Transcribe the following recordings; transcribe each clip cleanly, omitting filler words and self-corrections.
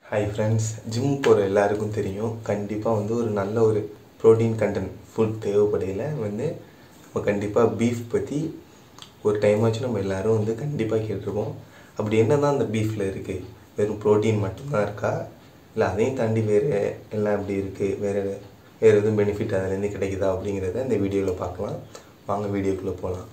Hi friends, gym போகிற எல்லாருக்கும் தெரியும். கண்டிப்பாக வந்து ஒரு நல்ல ஒரு ப்ரோட்டீன் கண்டென்ட் ஃபுட் தேவைப்படையில் வந்து நம்ம கண்டிப்பாக பீஃப் பற்றி ஒரு டைம் ஆச்சு நம்ம எல்லோரும் வந்து கண்டிப்பாக கேட்டிருப்போம். அப்படி என்ன தான் அந்த பீஃபில் இருக்குது? வெறும் ப்ரோட்டீன் மட்டும்தான் இருக்கா, இல்லை அதையும் தாண்டி வேறு எல்லாம் எப்படி இருக்குது, வேறு எதுவும் பெனிஃபிட் அதுலேருந்து கிடைக்குதா அப்படிங்கிறத இந்த வீடியோவில் பார்க்கலாம். வாங்க வீடியோக்குள்ளே போகலாம்.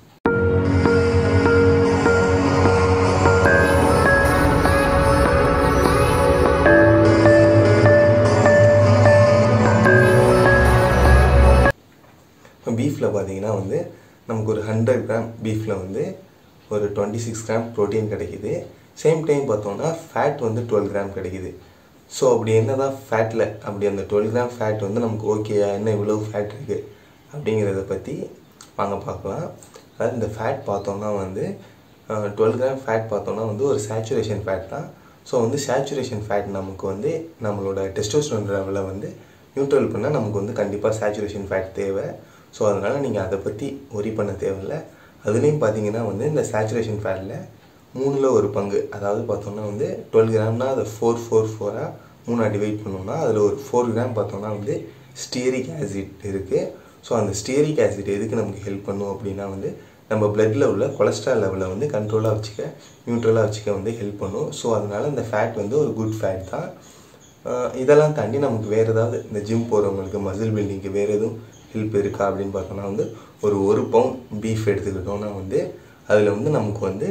பீஃபில் பார்த்தீங்கன்னா வந்து நமக்கு ஒரு 100 கிராம் பீஃபில் வந்து ஒரு 26 கிராம் ப்ரோட்டீன் கிடைக்கிது. சேம் டைம் பார்த்தோம்னா ஃபேட் வந்து 12 கிராம் கிடைக்கிது. ஸோ அப்படி என்ன தான் ஃபேட்டில் அப்படி அந்த 12 கிராம் ஃபேட் வந்து நமக்கு ஓகேயா, என்ன இவ்வளோ ஃபேட் இருக்குது அப்படிங்கிறத பற்றி வாங்க பார்க்கலாம். அதாவது இந்த ஃபேட் பார்த்தோம்னா வந்து 12 கிராம் ஃபேட் பார்த்தோம்னா வந்து ஒரு சேச்சுரேஷன் ஃபேட் தான். ஸோ வந்து சேச்சுரேஷன் ஃபேட் நமக்கு வந்து நம்மளோட டெஸ்டோஸ்டெரான் லெவலை வந்து நியூட்ரல் பண்ணால் நமக்கு வந்து கண்டிப்பாக சேச்சுரேஷன் ஃபேட் தேவை. ஸோ அதனால் நீங்கள் அதை பற்றி ஒரி பண்ண தேவையில்லை. அதுலேயும் பார்த்தீங்கன்னா வந்து இந்த சேச்சுரேஷன் ஃபேட்டில் 3ல் 1 பங்கு, அதாவது பார்த்தோம்னா வந்து 12 கிராம்னா அதை 4 3 டிவைட் பண்ணோம்னா அதில் ஒரு 4 கிராம் பார்த்தோம்னா வந்து ஸ்டீரிக் ஆசிட் இருக்குது. ஸோ அந்த ஸ்டீரிக் ஆசிட் எதுக்கு நமக்கு ஹெல்ப் பண்ணும் அப்படின்னா வந்து நம்ம பிளட்டில் உள்ள கொலஸ்ட்ரால் லெவலை வந்து கண்ட்ரோலாக வச்சுக்க, நியூட்ரலாக வச்சுக்க வந்து ஹெல்ப் பண்ணும். ஸோ அதனால் இந்த ஃபேட் வந்து ஒரு குட் ஃபேட் தான். இதெல்லாம் தாண்டி நமக்கு வேறு ஏதாவது இந்த ஜிம் போகிறவங்களுக்கு மசில் பில்டிங்க்கு வேறு எதுவும் ஹெல்ப் இருக்கா அப்படின்னு பார்த்தோன்னா வந்து ஒரு பவுண்ட் பீஃப் எடுத்துக்கிட்டோன்னா வந்து அதில் வந்து நமக்கு வந்து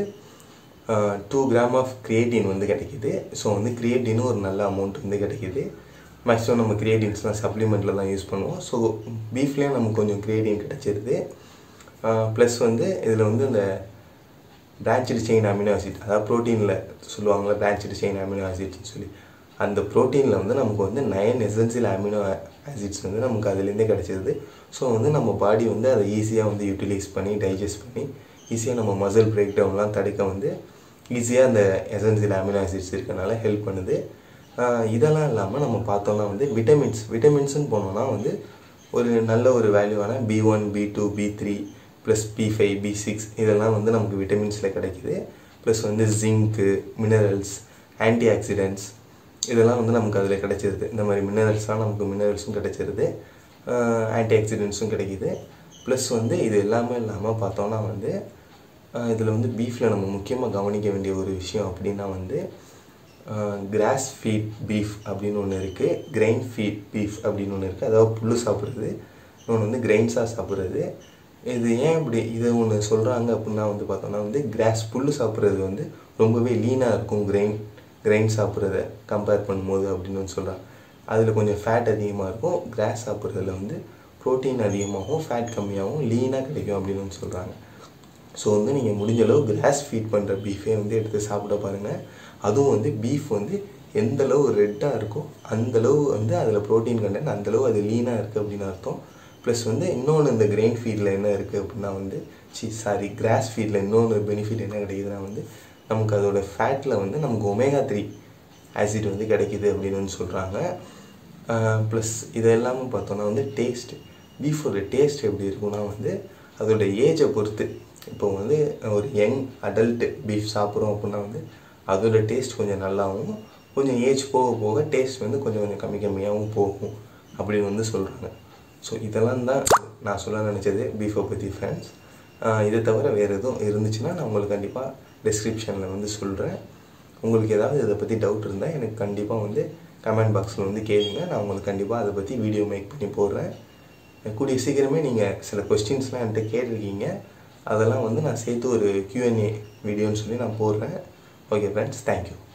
2 கிராம் ஆஃப் கிரியேட்டின் வந்து கிடைக்கிது. ஸோ வந்து கிரியேட்டினும் ஒரு நல்ல அமௌண்ட் வந்து கிடைக்கிது. மேக்ஸிமம் நம்ம கிரியேட்டின்ஸ்லாம் சப்ளிமெண்ட்டில் தான் யூஸ் பண்ணுவோம். ஸோ பீஃப்லேயும் நமக்கு கொஞ்சம் கிரியேட்டின் கிடச்சிருது. ப்ளஸ் வந்து இதில் வந்து இந்த பிரான்ச்டு செயின் அமினோ ஆசிட், அதாவது ப்ரோட்டீனில் சொல்லுவாங்களே பிரான்ச்டு செயின் அமினோ ஆசிட்னு சொல்லி, அந்த ப்ரோட்டீனில் வந்து நமக்கு வந்து 9 எசென்சியல் அமினோ ஆசிட்ஸ் வந்து நமக்கு அதுலேருந்தே கிடச்சிருது. ஸோ வந்து நம்ம பாடி வந்து அதை ஈஸியாக வந்து யூட்டிலைஸ் பண்ணி டைஜஸ்ட் பண்ணி ஈஸியாக நம்ம மசில் பிரேக் டவுன்லாம் தடுக்க வந்து ஈஸியாக அந்த எசென்சியல் அமினோ ஆசிட்ஸ் இருக்கனால ஹெல்ப் பண்ணுது. இதெல்லாம் இல்லாமல் நம்ம பார்த்தோம்னா வந்து விட்டமின்ஸ்னு போனோம்னா வந்து ஒரு நல்ல ஒரு வேல்யூவான B1 B2 B3 plus B5 B6 இதெல்லாம் வந்து நமக்கு விட்டமின்ஸில் கிடைக்கிது. ப்ளஸ் வந்து ஜிங்க்கு, மினரல்ஸ், ஆன்டி ஆக்சிடென்ட்ஸ் இதெல்லாம் வந்து நமக்கு அதில் கிடைச்சிருது. இந்த மாதிரி மினரல்ஸ்லாம் நமக்கு மினரல்ஸும் கிடைச்சிருது, ஆன்டி ஆக்சிடென்ட்ஸும் கிடைக்கிது. ப்ளஸ் வந்து இது எல்லாமே இல்லாமல் பார்த்தோன்னா வந்து இதில் வந்து பீஃபில் நம்ம முக்கியமாக கவனிக்க வேண்டிய ஒரு விஷயம் அப்படின்னா வந்து கிராஸ் ஃபீட் பீஃப் அப்படின்னு ஒன்று இருக்குது, கிரெயின் ஃபீட் பீஃப் அப்படின்னு ஒன்று இருக்குது. அதாவது புல் சாப்பிட்றது, இன்னொன்று வந்து கிரெயின்ஸாக சாப்பிட்றது. இது ஏன் இப்படி இதை ஒன்று சொல்கிறாங்க அப்படின்னா வந்து பார்த்தோன்னா வந்து புல் சாப்பிட்றது வந்து ரொம்பவே லீனாக இருக்கும் கிரெயின் சாப்பிட்றத கம்பேர் பண்ணும்போது அப்படின்னு வந்து சொல்கிறாங்க. அதில் கொஞ்சம் ஃபேட் அதிகமாக இருக்கும். கிராஸ் சாப்பிட்றதுல வந்து ப்ரோட்டீன் அதிகமாகவும் ஃபேட் கம்மியாகவும் லீனாக கிடைக்கும் அப்படின்னு வந்து சொல்கிறாங்க. ஸோ வந்து நீங்கள் முடிஞ்சளவு கிராஸ் ஃபீட் பண்ணுற பீஃபே வந்து எடுத்து சாப்பிட பாருங்கள். அதுவும் வந்து பீஃப் வந்து எந்தளவு ரெட்டாக இருக்கோ அந்தளவு வந்து அதில் ப்ரோட்டீன் கண்டென்ட், அந்தளவு அது லீனாக இருக்குது அப்படின்னு அர்த்தம். ப்ளஸ் வந்து இன்னொன்று இந்த கிரெயின் ஃபீடில் என்ன இருக்குது அப்படின்னா வந்து கிராஸ் ஃபீடில் இன்னொன்று பெனிஃபிட் என்ன கிடைக்குதுன்னா வந்து நமக்கு அதோட ஃபேட்டில் வந்து நமக்கு omega-3 ஆசிட் வந்து கிடைக்கிது அப்படின்னு வந்து சொல்கிறாங்க. ப்ளஸ் இது எல்லாமே பார்த்தோன்னா வந்து பீஃபோட டேஸ்ட் எப்படி இருக்குன்னா வந்து அதோட ஏஜை பொறுத்து, இப்போ வந்து ஒரு யங் அடல்ட்டு பீஃப் சாப்பிட்றோம் அப்படின்னா வந்து அதோட டேஸ்ட் கொஞ்சம் நல்லாவும், கொஞ்சம் ஏஜ் போக போக டேஸ்ட் வந்து கொஞ்சம் கம்மியாகவும் போகும் அப்படின்னு வந்து சொல்கிறாங்க. ஸோ இதெல்லாம் தான் நான் சொல்ல நினச்சது பீஃபை பற்றி ஃப்ரெண்ட்ஸ். இதை தவிர வேறு எதுவும் இருந்துச்சுன்னா நான் உங்களுக்கு கண்டிப்பாக டிஸ்கிரிப்ஷனில் வந்து சொல்கிறேன். உங்களுக்கு ஏதாவது இதை பற்றி டவுட் இருந்தால் எனக்கு கண்டிப்பாக வந்து கமெண்ட் பாக்ஸில் வந்து கேளுங்க. நான் உங்களுக்கு கண்டிப்பாக அதை பற்றி வீடியோ மேக் பண்ணி போடுறேன். கூடிய சீக்கிரமே நீங்கள் சில கொஸ்டின்ஸ்லாம் என்கிட்ட கேட்டிருக்கீங்க, அதெல்லாம் வந்து நான் சேர்த்து ஒரு Q&A வீடியோன்னு சொல்லி நான் போடுறேன். Okay friends, thank you.